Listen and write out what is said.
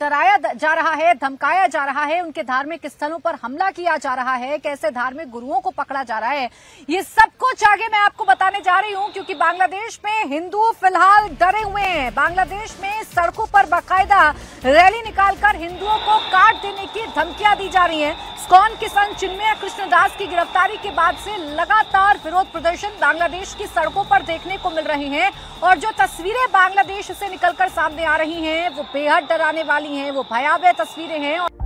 डराया जा रहा है, धमकाया जा रहा है, उनके धार्मिक स्थलों पर हमला किया जा रहा है, कैसे धार्मिक गुरुओं को पकड़ा जा रहा है, ये सब कुछ आगे मैं आपको बताने जा रही हूं। क्योंकि बांग्लादेश में हिंदू फिलहाल डरे हुए हैं। बांग्लादेश में सड़कों पर बाकायदा रैली निकालकर हिंदुओं को काट देने की धमकियां दी जा रही हैं। इस्कॉन के संत चिन्मय कृष्णदास की गिरफ्तारी के बाद से लगातार विरोध प्रदर्शन बांग्लादेश की सड़कों पर देखने को मिल रहे हैं और जो तस्वीरें बांग्लादेश से निकलकर सामने आ रही हैं वो बेहद डराने वाली हैं, वो भयावह तस्वीरें हैं।